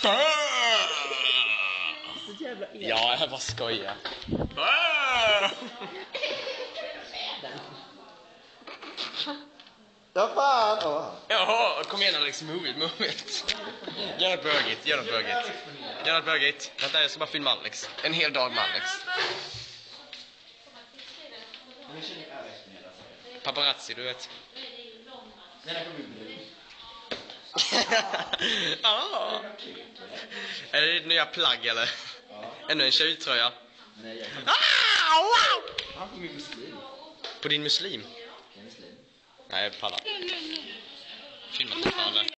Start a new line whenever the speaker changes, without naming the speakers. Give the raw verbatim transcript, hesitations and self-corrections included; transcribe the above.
Så jävla elak.
Ja, jag bara skojar.
Ja fan! Åh.
Jaha, kom igen Alex, move it, move it. Gör något bögigt, gör något bögigt. Gör något bögigt. Vänta, jag ska bara filma Alex. En hel dag med Alex. Paparazzi, du vet. Ah. Är det ditt nya plagg eller? Ännu en tjejtröja. Ah, wow.
På min muslim.
På din muslim? Nej, jag pallar. Filma fortfarande.